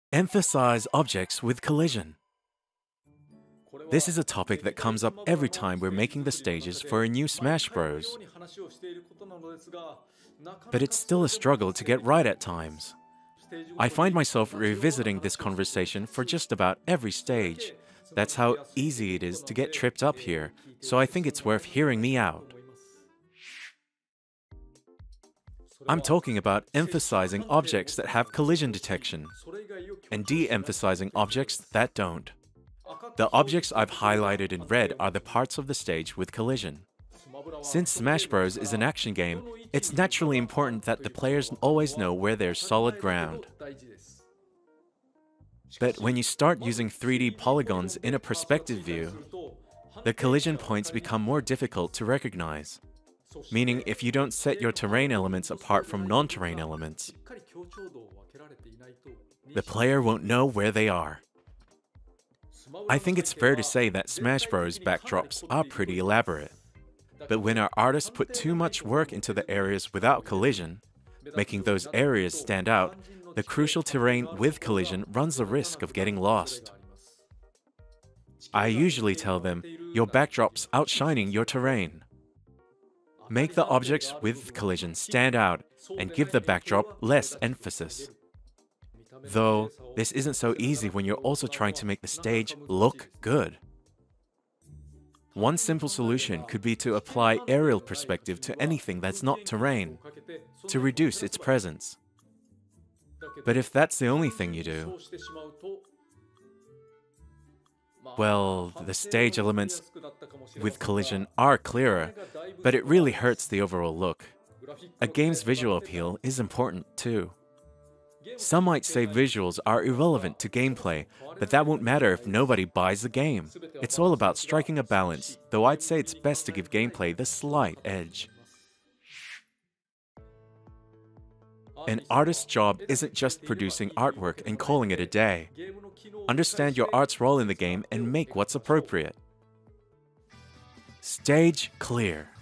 Emphasize objects with collision. This is a topic that comes up every time we're making the stages for a new Smash Bros. But it's still a struggle to get right at times. I find myself revisiting this conversation for just about every stage. That's how easy it is to get tripped up here, so I think it's worth hearing me out. I'm talking about emphasizing objects that have collision detection and de-emphasizing objects that don't. The objects I've highlighted in red are the parts of the stage with collision. Since Smash Bros. Is an action game, it's naturally important that the players always know where there's solid ground. But when you start using 3D polygons in a perspective view, the collision points become more difficult to recognize. Meaning, if you don't set your terrain elements apart from non-terrain elements, the player won't know where they are. I think it's fair to say that Smash Bros. Backdrops are pretty elaborate. But when our artists put too much work into the areas without collision, making those areas stand out, the crucial terrain with collision runs the risk of getting lost. I usually tell them, your backdrop's outshining your terrain. Make the objects with collision stand out and give the backdrop less emphasis. Though, this isn't so easy when you're also trying to make the stage look good. One simple solution could be to apply aerial perspective to anything that's not terrain, to reduce its presence. But if that's the only thing you do, well, the stage elements with collision are clearer, but it really hurts the overall look. A game's visual appeal is important too. Some might say visuals are irrelevant to gameplay, but that won't matter if nobody buys the game. It's all about striking a balance, though I'd say it's best to give gameplay the slight edge. An artist's job isn't just producing artwork and calling it a day. Understand your art's role in the game and make what's appropriate. Stage clear.